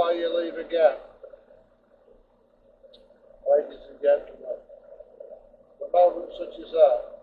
why you leave again. Ladies and gentlemen, the moment such as that.